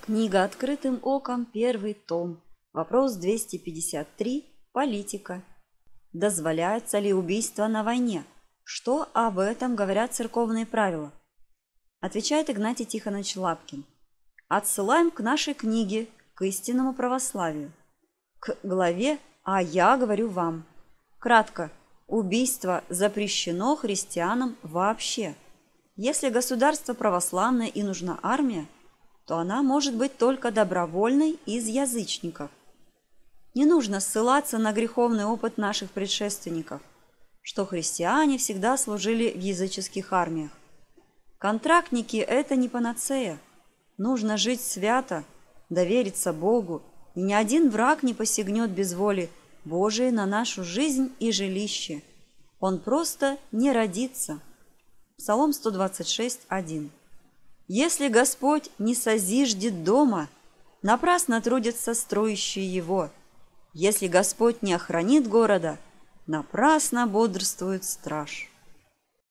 Книга «Открытым оком», первый том. Вопрос 253. Политика. Дозволяется ли убийство на войне? Что об этом говорят церковные правила? Отвечает Игнатий Тихонович Лапкин. Отсылаем к нашей книге, к истинному православию. К главе «А я говорю вам». Кратко. Убийство запрещено христианам вообще. Если государство православное и нужна армия, то она может быть только добровольной из язычников. Не нужно ссылаться на греховный опыт наших предшественников, что христиане всегда служили в языческих армиях. Контрактники – это не панацея. Нужно жить свято, довериться Богу, и ни один враг не посягнет без воли Божией на нашу жизнь и жилище. Он просто не родится. Псалом 126:1. Если Господь не созиждет дома, напрасно трудятся строящие его. Если Господь не охранит города, напрасно бодрствует страж.